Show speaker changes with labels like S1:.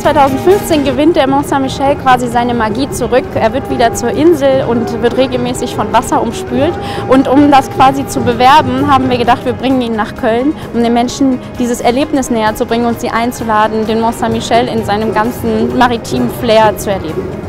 S1: 2015 gewinnt der Mont Saint-Michel quasi seine Magie zurück. Er wird wieder zur Insel und wird regelmäßig von Wasser umspült. Und um das quasi zu bewerben, haben wir gedacht, wir bringen ihn nach Köln, um den Menschen dieses Erlebnis näher zu bringen und sie einzuladen, den Mont Saint-Michel in seinem ganzen maritimen Flair zu erleben.